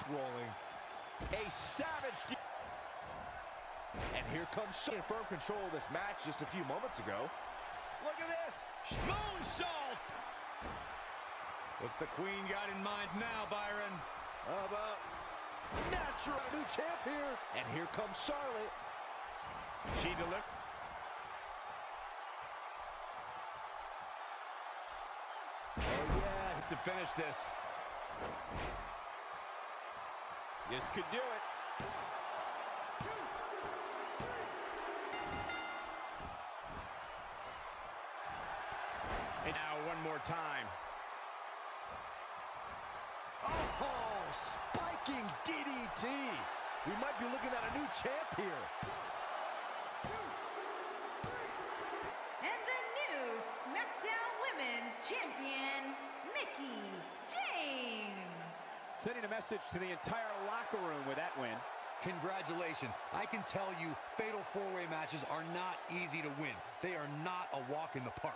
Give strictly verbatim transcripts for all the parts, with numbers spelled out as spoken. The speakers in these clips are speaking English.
rolling. A savage. And here comes She in firm control of this match just a few moments ago. Look at this. Moonsault. What's the queen got in mind now, Byron? How about natural new champ here? And here comes Charlotte. She delivered. Oh, yeah. To finish this. This could do it. And now one more time. Oh, spiking D D T. We might be looking at a new champ here. And the new SmackDown Women's Champion, Mickie James. Sending a message to the entire locker room with that win. Congratulations. I can tell you, fatal four-way matches are not easy to win. They are not a walk in the park.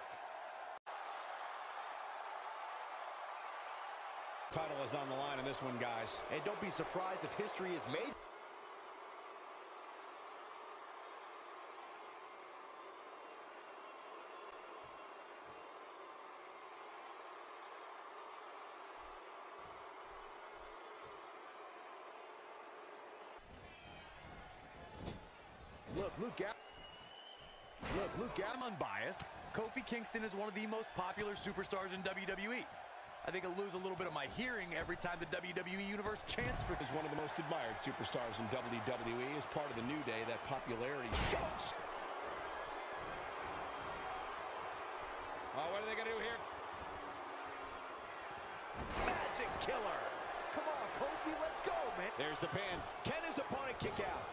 Title is on the line in this one, guys. And don't be surprised if history is made. Look, Luke Ga- Look, Luke Ga- I'm unbiased. Kofi Kingston is one of the most popular superstars in W W E. I think I'll lose a little bit of my hearing every time the W W E Universe chants for. Is one of the most admired superstars in W W E. As part of the New Day, that popularity shocks. Oh, what are they going to do here? Magic killer. Come on, Kofi, let's go, man. There's the pin. Can his opponent kick out?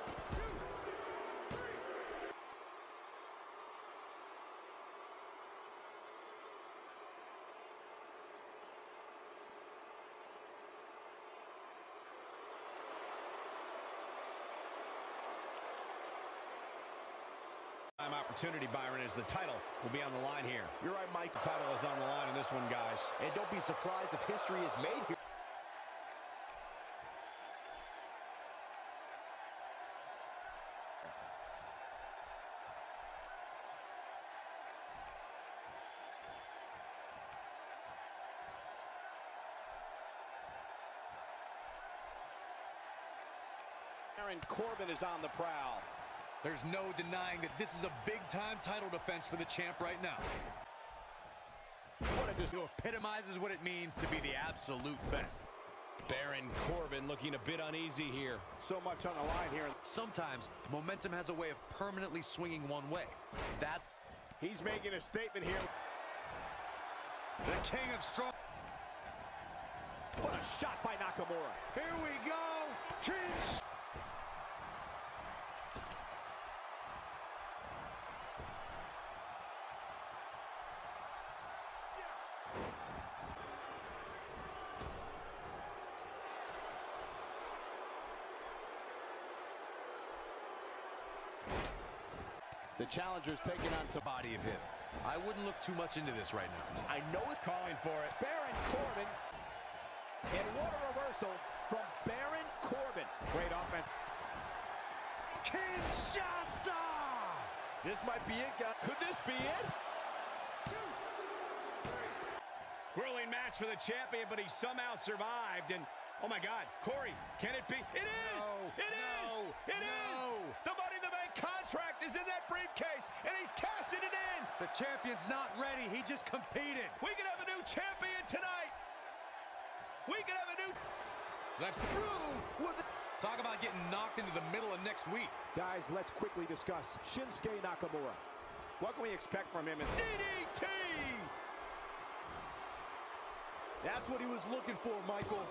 Time opportunity, Byron, as the title will be on the line here. You're right, Mike. The title is on the line in this one, guys. And don't be surprised if history is made here. Baron Corbin is on the prowl. There's no denying that this is a big-time title defense for the champ right now. What a dis- It epitomizes what it means to be the absolute best. Baron Corbin looking a bit uneasy here. So much on the line here. Sometimes momentum has a way of permanently swinging one way. That He's making a statement here. the king of strong. What a shot by Nakamura. Here we go. King. The challenger's taking on some Body of his. I wouldn't look too much into this right now. I know it's Calling for it. Baron Corbin. And what a reversal from Baron Corbin. Great offense. Kinshasa! This might be it, guys. Could this be it? Grueling match for the champion, but he somehow survived. And, oh my God, Corey, can it be? It is! No, it no, is! It no. is! The Money in the Bank contract is in that briefcase, and he's cashing it in! The champion's not ready. He just competed. We can have a new champion tonight! We can have a new... Let's Through with it. Talk about getting knocked into the middle of next week. Guys, let's quickly discuss Shinsuke Nakamura. What can we expect from him? In D D T! That's what he was looking for, Michael.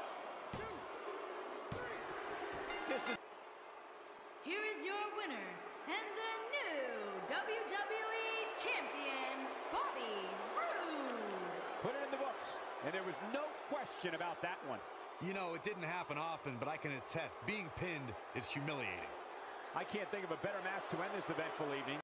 this is Here is your winner and the new W W E Champion, Bobby Roode. put it in the books. And there was no question about that one. You know, it didn't happen often, but I can attest, being pinned is humiliating. I can't think of a better match to end this eventful evening.